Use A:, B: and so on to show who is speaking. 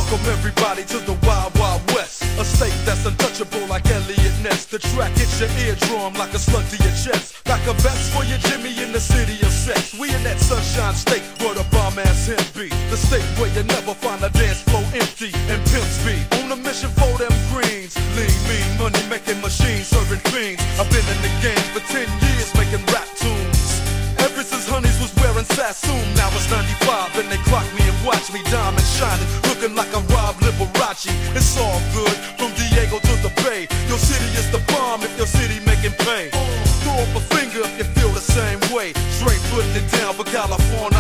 A: Welcome everybody to the Wild Wild West, a state that's untouchable like Elliot Ness. The track hits your eardrum like a slug to your chest. Like a vest for your Jimmy in the city of sex. We in that sunshine state where the bomb ass him be. The state where you never find a dance floor empty and pimp speed. On a mission for them greens. Lean, mean, money making machines serving fiends. I've been in the game for 10 years making rap tunes. Ever since Honeys was wearing Sassoon. Now it's 95 and they clock me and watch me diamond shining, looking like I'm Rob Liberace. It's all good from Diego to the Bay. Your city is the bomb if your city making pain. Throw up a finger if you feel the same way. Straight putting it down for California